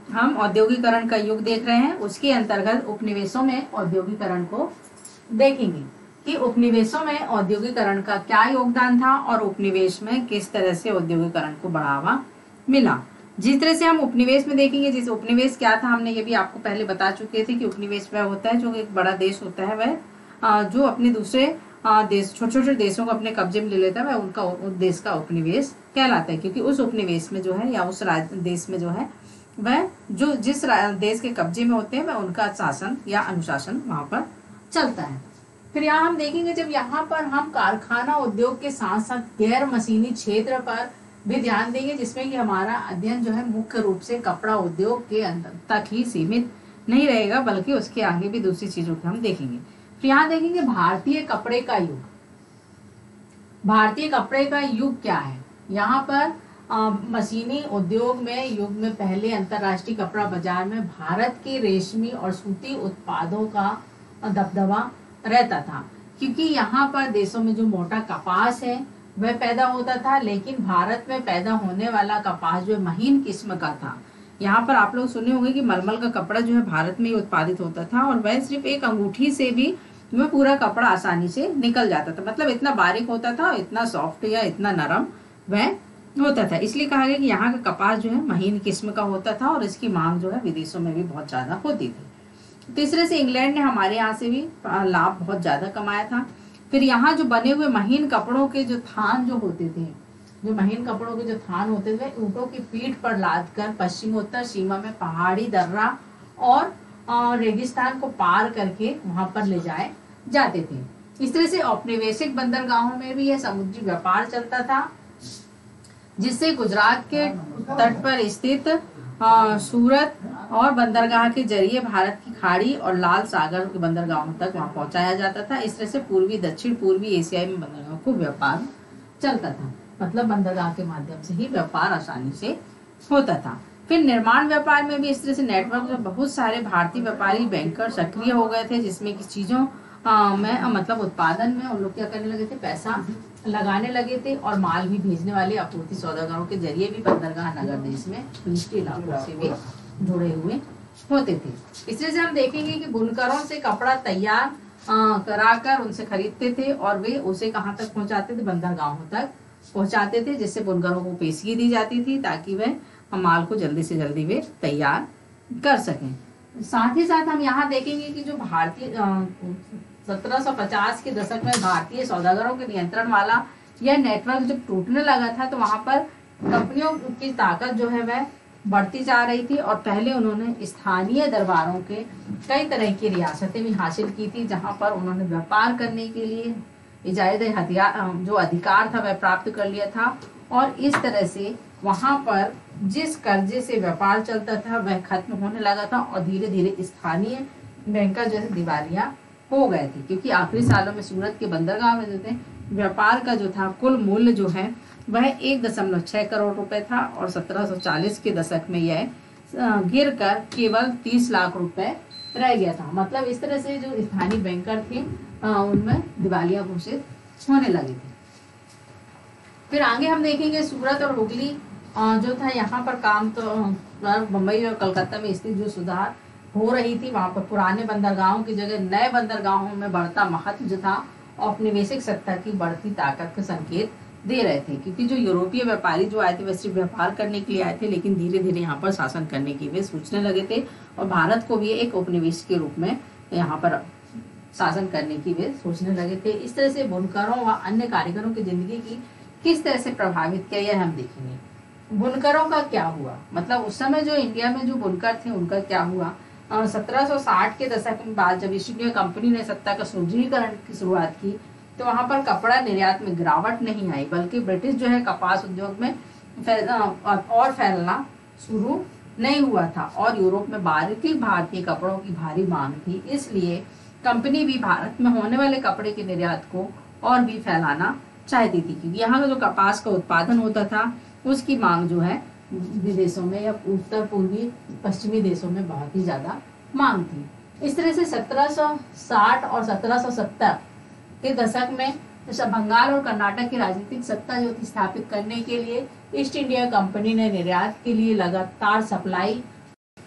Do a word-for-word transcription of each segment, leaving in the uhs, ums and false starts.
हम औद्योगिकरण का युग देख रहे हैं, उसके अंतर्गत उपनिवेशों में औद्योगिकरण को देखेंगे कि उपनिवेशों में औद्योगिकरण का क्या योगदान था और उपनिवेश में किस तरह से औद्योगिकरण को बढ़ावा मिला। जिस तरह से हम उपनिवेश में देखेंगे, जिस उपनिवेश क्या था हमने ये भी आपको पहले बता चुके थे कि उपनिवेश वह होता है जो एक बड़ा देश होता है, वह जो अपने दूसरे देश छोटे छोटे देशों को अपने कब्जे में ले लेता है, वह उनका उस देश का उपनिवेश कहलाता है, क्योंकि उस उपनिवेश में जो है या उस देश में जो है वह जो जिस देश के कब्जे में होते हैं वह उनका शासन या अनुशासन वहां पर चलता है। फिर यहाँ हम देखेंगे जब यहाँ पर हम कारखाना उद्योग के साथ साथ गैर मशीनी क्षेत्र पर भी ध्यान देंगे, जिसमें कि हमारा अध्ययन जो है मुख्य रूप से कपड़ा उद्योग के अंदर तक ही सीमित नहीं रहेगा, बल्कि उसके आगे भी दूसरी चीजों को हम देखेंगे। फिर यहाँ देखेंगे भारतीय कपड़े का युग। भारतीय कपड़े का युग क्या है? यहाँ पर आ, मशीनी उद्योग में युग में पहले अंतरराष्ट्रीय कपड़ा बाजार में भारत के रेशमी और सूती उत्पादों का दबदबा रहता था, क्योंकि यहाँ पर देशों में जो मोटा कपास है वह पैदा होता था, लेकिन भारत में पैदा होने वाला कपास जो महीन किस्म का था। यहाँ पर आप लोग सुने होंगे कि मलमल का कपड़ा जो है भारत में ही उत्पादित होता था और वह सिर्फ एक अंगूठी से भी वह पूरा कपड़ा आसानी से निकल जाता था, मतलब इतना बारीक होता था, इतना सॉफ्ट या इतना नरम वह होता था। इसलिए कहा गया कि यहाँ का कपास जो है महीन किस्म का होता था और इसकी मांग जो है विदेशों में भी बहुत ज्यादा होती थी। तीसरे से इंग्लैंड ने हमारे यहाँ से भी लाभ बहुत ज्यादा कमाया था। फिर यहाँ जो बने हुए महीन कपड़ों के जो थान जो होते थे, जो महीन कपड़ों के जो थान होते थे, ऊँटों की पीठ पर लाद कर पश्चिमोत्तर सीमा में पहाड़ी दर्रा और रेगिस्तान को पार करके वहां पर ले जाए जाते थे। इस तरह से औपनिवेशिक बंदरगाहों में भी यह समुद्री व्यापार चलता था, जिससे गुजरात के तट पर स्थित आ, सूरत और बंदरगाह के जरिए भारत की खाड़ी और लाल सागर के बंदरगाहों तक वहां पहुंचाया जाता था। इस तरह से पूर्वी दक्षिण पूर्वी एशियाई में बंदरगाहों को व्यापार चलता था, मतलब बंदरगाह के माध्यम से ही व्यापार आसानी से होता था। फिर निर्माण व्यापार में भी इस तरह से नेटवर्क में बहुत सारे भारतीय व्यापारी बैंकर सक्रिय हो गए थे, जिसमें कि चीजों आ, में मतलब उत्पादन में उन लोग क्या करने लगे थे, पैसा लगाने लगे थे और माल भी भेजने वाले आपूर्ति सौदागरों के जरिए भी बंदरगाह नगर देश में निचले इलाकों से भी जुड़े हुए होते थे। इस तरह से हम देखेंगे कि बुनकरों से कपड़ा तैयार कराकर उनसे खरीदते थे और वे उसे कहाँ तक पहुंचाते थे, बंदरगाहों तक पहुंचाते थे, जिससे बुनकरों को पेशगी दी जाती थी ताकि वह माल को जल्दी से जल्दी वे तैयार कर सकें। साथ ही साथ हम यहाँ देखेंगे कि जो भारतीय सत्रह सौ पचास के दशक में भारतीय सौदागरों के नियंत्रण वाला यह नेटवर्क जब टूटने लगा था, तो वहां पर कंपनियों की ताकत जो है वह बढ़ती जा रही थी और पहले उन्होंने स्थानीय दरबारों के कई तरह की रियासतें भी हासिल की थी, जहां पर उन्होंने व्यापार करने के लिए इजाजत हथियार जो अधिकार था वह प्राप्त कर लिया था और इस तरह से वहां पर जिस कर्जे से व्यापार चलता था वह खत्म होने लगा था और धीरे धीरे स्थानीय बैंकर जो है दिवालिया हो गए थे, क्योंकि आखिरी सालों में सूरत के बंदरगाह में जो थे व्यापार का जो था कुल मूल्य जो है वह एक दशमलव छह करोड़ रुपए था और सत्रह सौ चालीस के दशक में यह गिर कर केवल तीस लाख रुपए रह गया था। मतलब इस तरह से जो स्थानीय बैंकर थे उनमें दिवालिया घोषित होने लगे थे। फिर आगे हम देखेंगे सूरत और हुगली जो था, यहाँ पर काम तो मुंबई और कलकत्ता में स्थित जो सुधार हो रही थी, वहां पर पुराने बंदरगाहों की जगह नए बंदरगाहों में बढ़ता महत्व जो था औपनिवेशिक सत्ता की बढ़ती ताकत का संकेत दे रहे थे, क्योंकि जो यूरोपीय व्यापारी जो आए थे वह सिर्फ व्यापार करने के लिए आए थे, लेकिन धीरे धीरे यहाँ पर शासन करने की वे सोचने लगे थे और भारत को भी एक उपनिवेश के रूप में यहाँ पर शासन करने की वे सोचने लगे थे। इस तरह से बुनकरों व अन्य कारीगरों की जिंदगी की किस तरह से प्रभावित किया यह हम देखेंगे। बुनकरों का क्या हुआ, मतलब उस समय जो इंडिया में जो बुनकर थे उनका क्या हुआ। सत्रह सौ साठ के दशक में बाद जब ईस्ट इंडिया कंपनी ने सत्ता का सुदृढ़ीकरण की शुरुआत की, तो वहां पर कपड़ा निर्यात में गिरावट नहीं आई, बल्कि ब्रिटिश जो है कपास उद्योग में फैल, और फैलना शुरू नहीं हुआ था और यूरोप में बारीकी भारतीय कपड़ों की भारी मांग थी। इसलिए कंपनी भी भारत में होने वाले कपड़े के निर्यात को और भी फैलाना चाहती थी, क्योंकि यहाँ का जो कपास का उत्पादन होता था उसकी मांग जो है विदेशों में या उत्तर पूर्वी पश्चिमी देशों में बहुत ही ज्यादा मांग थी। इस तरह से सत्रह सौ साठ और सत्रह सौ सत्तर के दशक में बंगाल और कर्नाटक की राजनीतिक सत्ता जो थी स्थापित करने के लिए ईस्ट इंडिया कंपनी ने निर्यात के लिए लगातार सप्लाई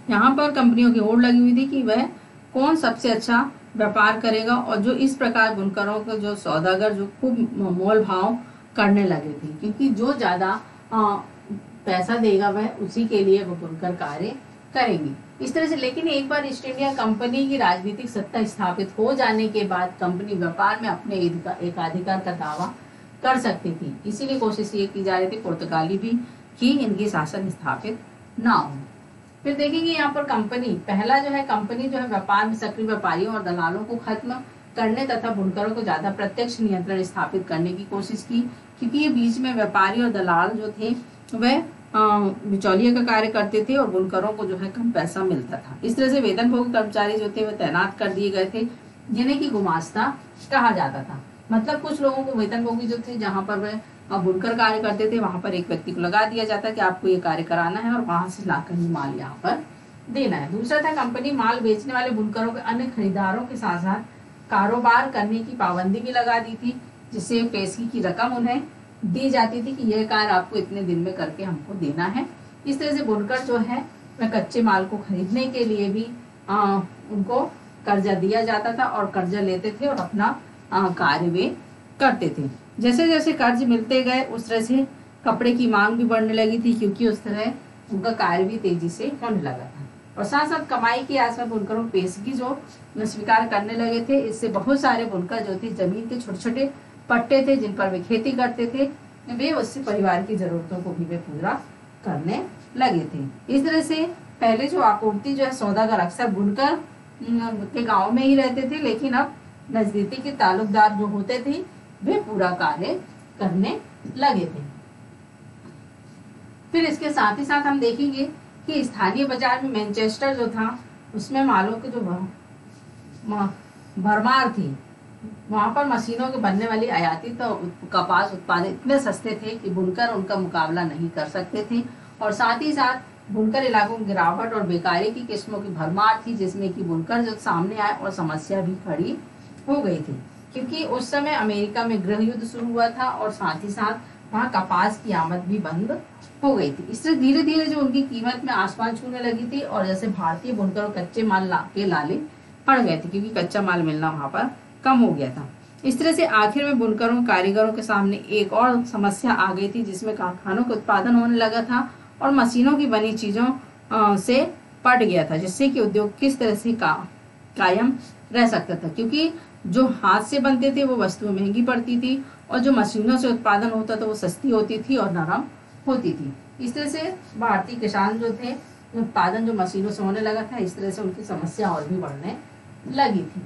यहाँ पर कंपनियों की होड़ लगी हुई थी कि वह कौन सबसे अच्छा व्यापार करेगा, और जो इस प्रकार बुनकरों के जो सौदागर जो खूब मोल भाव करने लगे थे, क्योंकि जो ज्यादा पैसा देगा वह उसी के लिए वो बुनकर कार्य करेंगे इस तरह से। लेकिन एक बार ईस्ट इंडिया कंपनी की राजनीतिक सत्ता स्थापित हो जाने के बाद कंपनी व्यापार में अपने एकाधिकार का दावा कर सकती थी, इसीलिए कोशिश ये की जा रही थी पुर्तगाली भी कि इनकी शासन स्थापित ना हो। फिर देखेंगे यहाँ पर कंपनी पहला जो है कंपनी जो है व्यापार में सक्रिय व्यापारियों और दलालों को खत्म करने तथा बुनकरों को ज्यादा प्रत्यक्ष नियंत्रण स्थापित करने की कोशिश की, क्योंकि ये बीच में व्यापारी और दलाल जो थे वह बिचौलिए का कार्य करते थे और बुनकरों को जो है कम पैसा मिलता था। इस तरह से वेतनभोगी कर्मचारी जो थे वह तैनात कर दिए गए थे, जिन्हें की गुमास्ता कहा जाता था। मतलब कुछ लोगों को वेतनभोगी जो थे जहाँ पर वह बुनकर कार्य करते थे वहां पर एक व्यक्ति को लगा दिया जाता कि आपको ये कार्य कराना है और वहां से लाकर ही माल यहाँ पर देना है। दूसरा था कंपनी माल बेचने वाले बुनकरों के अन्य खरीदारों के साथ साथ कारोबार करने की पाबंदी भी लगा दी थी, जिससे पेशगी की रकम उन्हें दी जाती थी कि यह कार्य आपको इतने दिन में करके हमको देना है। इस तरह से बुनकर जो है वह कच्चे माल को खरीदने के लिए भी आ, उनको कर्जा दिया जाता था और कर्जा लेते थे और अपना कार्य वे करते थे। जैसे जैसे कर्ज मिलते गए उस तरह से कपड़े की मांग भी बढ़ने लगी थी, क्योंकि उस तरह उनका कार्य भी तेजी से होने लगा था। और साथ साथ कमाई के आसपास बुनकरों पेशगी जो स्वीकार करने लगे थे, इससे बहुत सारे बुनकर जो थे जमीन के छोटे छोटे पट्टे थे जिन पर वे खेती करते थे, वे उससे परिवार की जरूरतों को भी वे पूरा करने लगे थे। इस तरह से पहले जो आपूर्ति जो है सौदागर अक्सर बुनकर के गांव में ही रहते थे, लेकिन अब नजदीकी के ताल्लुकदार जो होते थे वे पूरा कार्य करने लगे थे। फिर इसके साथ ही साथ हम देखेंगे कि स्थानीय बाजार में मैनचेस्टर जो था उसमें मालों की जो भरमार थी, वहां पर मशीनों के बनने वाली आयाती तो कपास उत्पादन इतने सस्ते थे कि बुनकर उनका मुकाबला नहीं कर सकते थे। और साथ ही साथ बुनकर इलाकों में गिरावट और बेकारी की किस्मों की भरमार थी, जिसमें कि बुनकर जो सामने आए और समस्या भी खड़ी हो गई थी, क्योंकि उस समय अमेरिका में गृह युद्ध शुरू हुआ था और साथ ही साथ वहाँ कपास की आमद भी बंद हो गई थी। इससे धीरे धीरे जो उनकी कीमत में आसमान छूने लगी थी और जैसे भारतीय बुनकर कच्चे माल ला के लाले पड़ गए थे, क्योंकि कच्चा माल मिलना वहां पर कम हो गया था। इस तरह से आखिर में बुनकरों कारीगरों के सामने एक और समस्या आ गई थी, जिसमें कारखानों का उत्पादन होने लगा था और मशीनों की बनी चीजों से पट गया था, जिससे कि उद्योग किस तरह से का, कायम रह सकता था, क्योंकि जो हाथ से बनते थे वो वस्तुएं महंगी पड़ती थी और जो मशीनों से उत्पादन होता था वो सस्ती होती थी और नरम होती थी। इस तरह से भारतीय किसान जो थे उत्पादन जो मशीनों से होने लगा था, इस तरह से उनकी समस्या और भी बढ़ने लगी थी।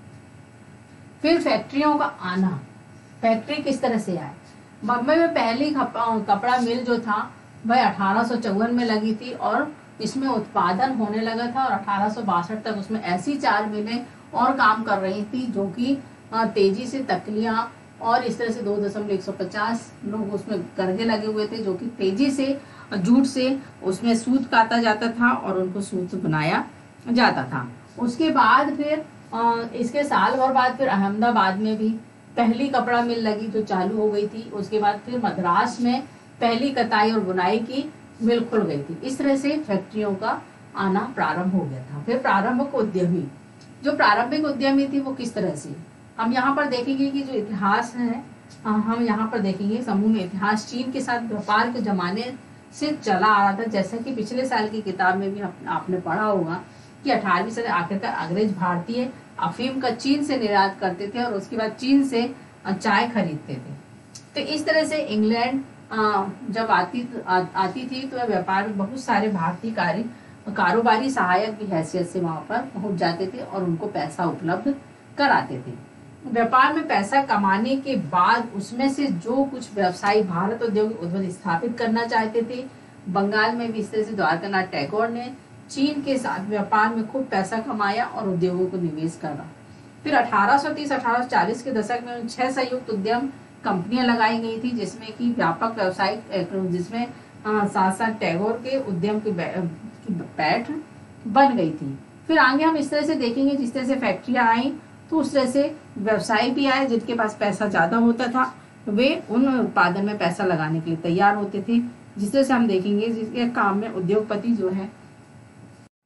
फिर फैक्ट्रियों का आना, फैक्ट्री किस तरह से आए। बम्बई में पहली कपड़ा मिल जो था वह अठारह सौ चौवन में लगी थी और इसमें उत्पादन होने लगा था और अठारह सौ बासठ तक उसमें ऐसी चार मिलें और काम कर रही थी जो कि तेजी से तकलियां और इस तरह से दो दशमलव एक सौ पचास लोग उसमें करने लगे हुए थे, जो कि तेजी से जूट से उसमें सूत काता जाता था और उनको सूत बनाया जाता था। उसके बाद फिर इसके साल भर बाद फिर अहमदाबाद में भी पहली कपड़ा मिल लगी जो चालू हो गई थी। उसके बाद फिर मद्रास में पहली कताई और बुनाई की मिल खुल गई थी। इस तरह से फैक्ट्रियों का आना प्रारंभ हो गया था। फिर प्रारंभिक उद्यमी, जो प्रारंभिक उद्यमी थी वो किस तरह से, हम यहाँ पर देखेंगे कि जो इतिहास है हम यहाँ पर देखेंगे समूह में इतिहास चीन के साथ व्यापार के जमाने से चला आ रहा था। जैसा कि पिछले साल की किताब में भी आपने पढ़ा होगा कि अठारहवीं सदी आखिरकार अंग्रेज भारतीय अफीम का चीन से निर्यात करते थे और उसके बाद चीन से चाय खरीदते थे। तो इस तरह से इंग्लैंड जब आती आ, आती थी तो व्यापार में बहुत सारे भारतीय कार्य कारोबारी सहायक की हैसियत से वहां पर पहुंच जाते थे और उनको पैसा उपलब्ध कराते थे। व्यापार में पैसा कमाने के बाद उसमें से जो कुछ व्यवसायी भारत उद्योग उद्योग स्थापित करना चाहते थे, बंगाल में भी इस तरह से द्वारकानाथ टैगोर ने चीन के साथ व्यापार में खूब पैसा कमाया और उद्योगों को निवेश करा। फिर अठारह सौ तीस अठारह सौ चालीस के दशक में छह संयुक्त उद्यम कंपनियां लगाई गई थी, जिसमें कि व्यापक व्यवसायिक जिसमें साथ साथ टैगोर के उद्यम की पैठ बन गई थी। फिर आगे हम इस तरह से देखेंगे जिस तरह से फैक्ट्रियां आई तो उस तरह से व्यवसायी भी आए जिनके पास पैसा ज्यादा होता था, वे उन उत्पादन में पैसा लगाने के लिए तैयार होते थे। जिस तरह से हम देखेंगे जिसके काम में उद्योगपति जो है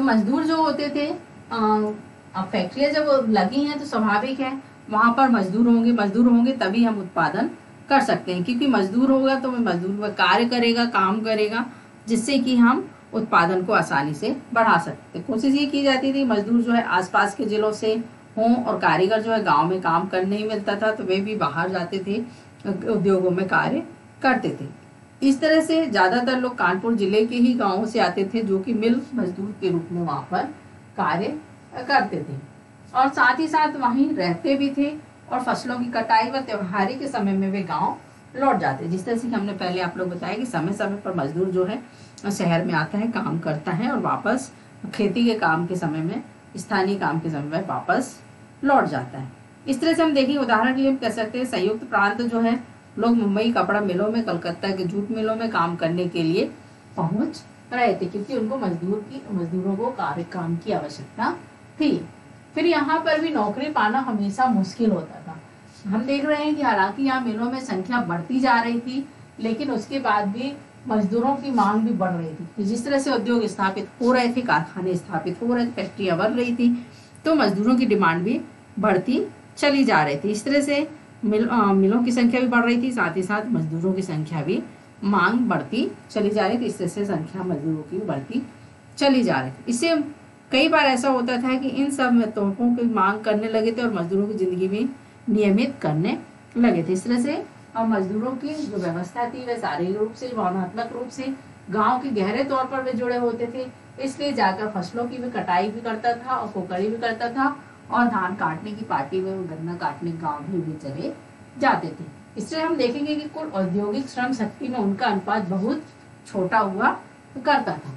मजदूर जो होते थे, अ, अब फैक्ट्रियां जब लगी हैं तो स्वाभाविक है वहां पर मजदूर होंगे, मजदूर होंगे तभी हम उत्पादन कर सकते हैं, क्योंकि मजदूर होगा तो मजदूर वह कार्य करेगा, काम करेगा, जिससे कि हम उत्पादन को आसानी से बढ़ा सकते। कोशिश ये की जाती थी मजदूर जो है आसपास के जिलों से हों, और कारीगर जो है गांव में काम करने नहीं मिलता था तो वे भी बाहर जाते थे, उद्योगों में कार्य करते थे। इस तरह से ज्यादातर लोग कानपुर जिले के ही गांवों से आते थे, जो कि मिल मजदूर के रूप में वहां पर कार्य करते थे, और साथ ही साथ वहीं रहते भी थे, और फसलों की कटाई व त्योहारी के समय में वे गांव लौट जाते। जिस तरह से हमने पहले आप लोग बताया कि समय समय पर मजदूर जो है शहर में आता है, काम करता है, और वापस खेती के काम के समय में, स्थानीय काम के समय में वापस लौट जाता है। इस तरह से हम देखें, उदाहरण के लिए हम कह सकते हैं संयुक्त प्रांत जो है, लोग मुंबई कपड़ा मिलों में, कलकत्ता के जूट मिलों में काम करने के लिए पहुंच रहे थे, क्योंकि उनको मजदूर की मजदूरों को कार्य काम की आवश्यकता थी। फिर यहाँ पर भी नौकरी पाना हमेशा मुश्किल होता था। हम देख रहे हैं कि हालांकि यहाँ मिलों में संख्या बढ़ती जा रही थी, लेकिन उसके बाद भी मजदूरों की मांग भी बढ़ रही थी। जिस तरह से उद्योग स्थापित हो रहे थे, कारखाने स्थापित हो रहे थे, फैक्ट्रियां बढ़ रही थी, तो मजदूरों की डिमांड भी बढ़ती चली जा रही थी। इस तरह से मिल, आ, मिलों की संख्या भी बढ़ रही थी, साथ ही साथ मजदूरों की संख्या भी, मांग बढ़ती चली जा रही थी। इस तरह से संख्या मजदूरों की भी बढ़ती चली जा रही थी। इससे कई बार ऐसा होता था कि इन सब तोहफों की मांग करने लगे थे और मजदूरों की जिंदगी भी नियमित करने लगे थे। इस तरह से और मजदूरों की जो व्यवस्था थी वह शारीरिक रूप से, भावनात्मक रूप से गांव के गहरे तौर पर वे जुड़े होते थे, इसलिए जाकर फसलों की भी कटाई भी करता था और कोकड़ी भी करता था, और धान काटने की पार्टी में, गन्ना काटने गांव भी वे चले जाते थे। इससे हम देखेंगे कि कुल औद्योगिक श्रम शक्ति में उनका अनुपात बहुत छोटा हुआ करता था।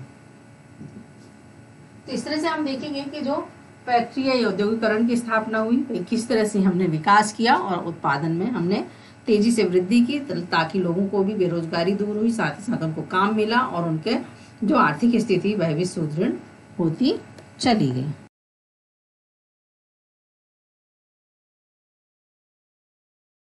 तो इस तरह से हम देखेंगे कि जो फैक्ट्री या औद्योगिकरण की स्थापना हुई, किस तरह से हमने विकास किया और उत्पादन में हमने तेजी से वृद्धि की, ताकि लोगों को भी बेरोजगारी दूर हुई, साथ ही साथ उनको काम मिला और उनके जो आर्थिक स्थिति वह भी सुदृढ़ होती चली गई।